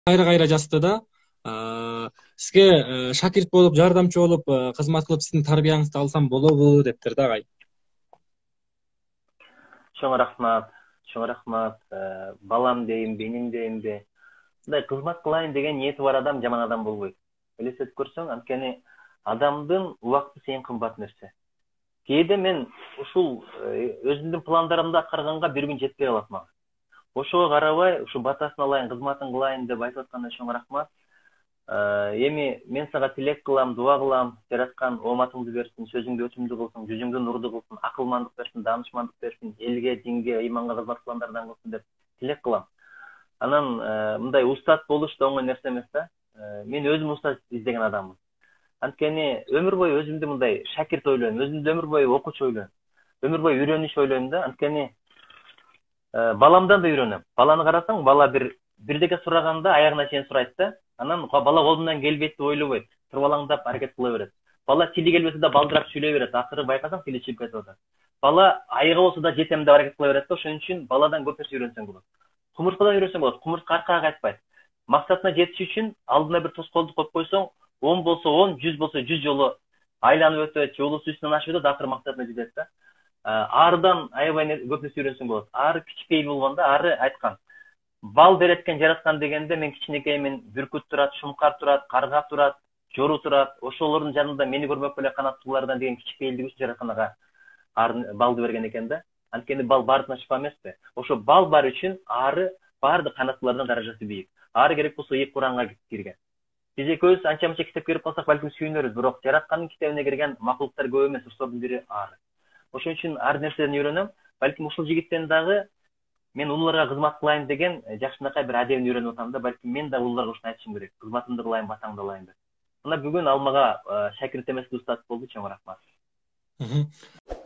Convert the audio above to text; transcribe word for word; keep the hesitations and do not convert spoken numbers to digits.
кайра кайра жазды да сизге шакирт болуп, жардамчы болуп, кызмат кылып сиздин тарбияңызды алсам болобу дептир да агай. Чоң рахмат, чоң рахмат. Балам дейинби, иним дейинби. Мындай кызмат кылайын деген ниети бар адам жаман адам болбойт. Элестетип көрсөң, анткени адамдын убакыты эң кымбат нерсе. Кээде мен ушул өзүмдүн пландарымды аткарганга бир күн жетпей калат мага. Ошого карабай, ушу батасын алайын, кызматын кылайын деп айтып атканда чоң рахмат. Эми мен сага тилек кылам, дуа кылам, жараткан ооматыңды берсин, сөзүңдү өтүмдүү кылсын, жүзүңдү нурдуу кылсын, акылмандык берсин, даанышмандык берсин, элге, динге, ыйманга кызмат кылгандардан кылсын деп тилек кылам. Анан мындай устат болуш да оңой нерсе эмес да. Мен өзүм устат издеген адаммын. Анткени өмүр бою өзүмдү мындай шакирт ойлойм, өзүмдү өмүр бою окуучу ойлойм. Өмүр бою үйрөнүш ойлойм да. Анткени баламдан да үйрөнөм. Баланы карасаң, бала бир бирдеке сураганда аягына чейин сурайт да. Анан бала колунан келбейт деп ойлобойт. Тырбалаңдап аракет кыла берет. Бала тили келбесе да балдырап сүйлөй берет. Акыры байкасаң тили чыгып кетип атат. Бала айыгы болсо да жетем деп аракет кыла берет да. Ошон үчүн баладан көп нерсе үйрөнсөң болот. Кумурскадан үйрөнсөң болот. Кумурска аркага кайтпайт. Максатына жетиш үчүн алдына бир тоскоолду коюп койсоң, он болсо он, жүз болсо жүз жолу айланып өтөт, же улуу үстүнөн ашып өтөт, акыры максатына жетет да. Арыдан аябай көп нерсе үйрөнсөң болот. Ары кичикей болгондо ары айткан. Бал береткен жараткан дегенде мен кичинекеймин, бүркүт турат, шумкар турат, карга турат, жору турат. Ошолордун жанында мени көрмөк эле канаттуулардан деген кичикейлиги үчүн жараткан ага балды берген экен да. Анткени бал бардына шыпа эмеспи? Ошо бал бар үчүн ары баардык канаттуулардан даражасы бийик. Ары керек болсо ийип Куранга кирген. Биз экөөбүз анча мынча китеп кирип калсак балким сүйүнөрбүз, бирок жараткандын китебине кирген макулуктар көп эмес, ошолордун бири ары. Ошон үчүн ар нерседен үйрөнөм. Балким ушул жигиттен дагы мен улууларга кызмат кылайын деген жакшынакай бир адебин үйрөнүп атам да, балким мен да улууларга ушуну айтышым керек. Кызматымды кылайын, батаңды алайын деп. Мына бүгүн ал мага шакирт эмес устат болду, чоң рахмат.